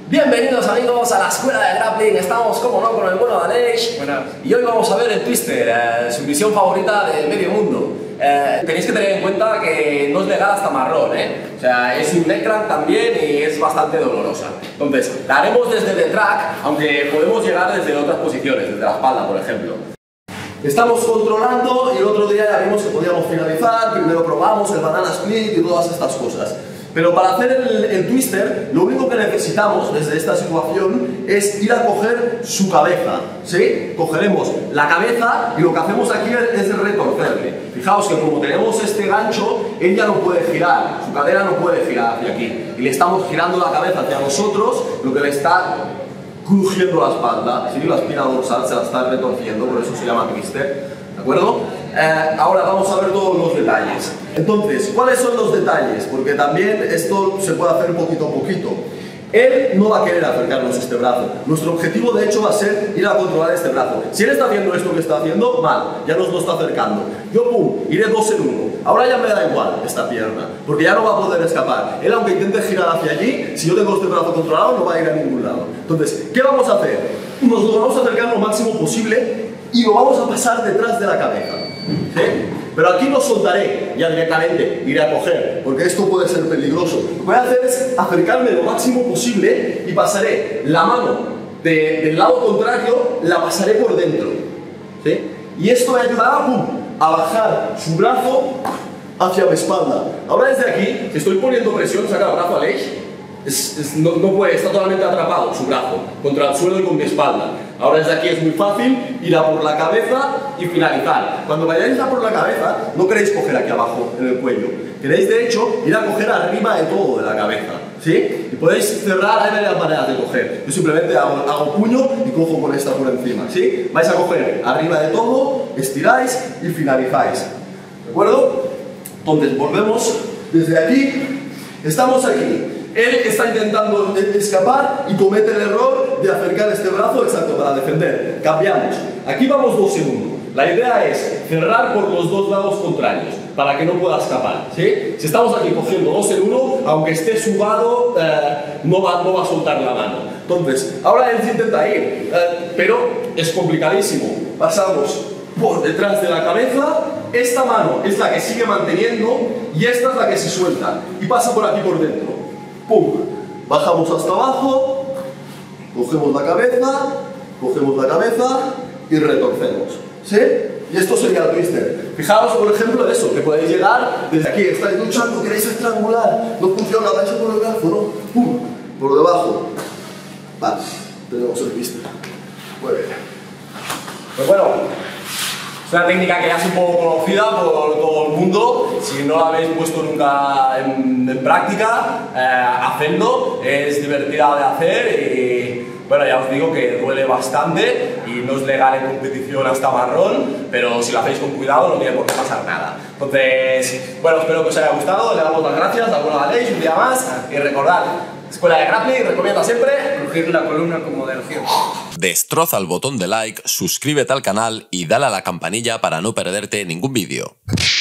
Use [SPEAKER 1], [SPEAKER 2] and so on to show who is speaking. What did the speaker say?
[SPEAKER 1] Bienvenidos amigos a la escuela de grappling. Estamos como no con el bueno de Aleix.
[SPEAKER 2] Buenas.
[SPEAKER 1] Y hoy vamos a ver el twister, su misión favorita de medio mundo. Tenéis que tener en cuenta que no es legal hasta marrón, O sea, es un neck crank también y es bastante dolorosa. Entonces, la haremos desde the track, aunque podemos llegar desde otras posiciones, desde la espalda por ejemplo. Estamos controlando y el otro día ya vimos que podíamos finalizar, primero probamos el banana split y todas estas cosas. Pero para hacer el twister, lo único que necesitamos desde esta situación es ir a coger su cabeza, ¿sí? Cogeremos la cabeza y lo que hacemos aquí es retorcerle. Fijaos que como tenemos este gancho, él ya no puede girar, su cadera no puede girar hacia aquí. Y le estamos girando la cabeza hacia nosotros, lo que le está crujiendo la espalda, ¿sí? La espina dorsal se la está retorciendo, por eso se llama twister, ¿de acuerdo? Ahora vamos a ver todos los detalles. Entonces, ¿cuáles son los detalles? Porque también esto se puede hacer poquito a poquito. Él no va a querer acercarnos este brazo. Nuestro objetivo de hecho va a ser ir a controlar este brazo. Si él está haciendo esto que está haciendo, mal, ya nos lo está acercando. Yo, pum, iré 2 en 1. Ahora ya me da igual esta pierna, porque ya no va a poder escapar. Él, aunque intente girar hacia allí, si yo tengo este brazo controlado, no va a ir a ningún lado. Entonces, ¿qué vamos a hacer? Nos lo vamos a acercar lo máximo posible y lo vamos a pasar detrás de la cabeza. ¿Sí? Pero aquí no soltaré ya directamente, iré a coger, porque esto puede ser peligroso. Lo que voy a hacer es acercarme lo máximo posible y pasaré la mano del lado contrario, la pasaré por dentro. ¿Sí? Y esto me ayudará a bajar su brazo hacia mi espalda. Ahora desde aquí, si estoy poniendo presión, saca el brazo a Aleix, no puede, está totalmente atrapado su brazo contra el suelo y con mi espalda. Ahora desde aquí es muy fácil ir a por la cabeza y finalizar. Cuando vayáis a por la cabeza, no queréis coger aquí abajo en el cuello. Queréis de hecho ir a coger arriba de todo de la cabeza, ¿sí? Y podéis cerrar, hay varias maneras de coger. Yo simplemente hago puño y cojo con esta por encima, ¿sí? Vais a coger arriba de todo, estiráis y finalizáis. ¿De acuerdo? Entonces volvemos desde aquí, estamos aquí. Él está intentando escapar y comete el error de acercar este brazo, exacto, para defender. Cambiamos. Aquí vamos 2 en 1. La idea es cerrar por los dos lados contrarios, para que no pueda escapar, ¿sí? Si estamos aquí cogiendo 2 en 1, aunque esté sudado, no va a soltar la mano. Entonces, ahora él se intenta ir, pero es complicadísimo. Pasamos por detrás de la cabeza, esta mano es la que sigue manteniendo y esta es la que se suelta y pasa por aquí por dentro. ¡Pum! Bajamos hasta abajo, cogemos la cabeza y retorcemos. ¿Sí? Y esto sería el twister. Fijaos, por ejemplo, eso, que podéis llegar desde aquí, estáis luchando, queréis estrangular, no funciona, vais a por el brazo, ¿no? ¡Pum! Por debajo. Vale, tenemos el twister. Muy bien. Pues bueno, es una técnica que ya es un poco conocida por todo el mundo. Si no la habéis puesto nunca en práctica, hacedlo. Es divertida de hacer y bueno, ya os digo que duele bastante y no es legal en competición hasta marrón, pero si lo hacéis con cuidado no tiene por qué pasar nada. Entonces, bueno, espero que os haya gustado. Le damos las gracias a Bueno Aleix un día más y recordad, Escuela de Grappling recomienda siempre
[SPEAKER 2] Crujir la columna con moderación.
[SPEAKER 3] Destroza el botón de like, suscríbete al canal y dale a la campanilla para no perderte ningún vídeo.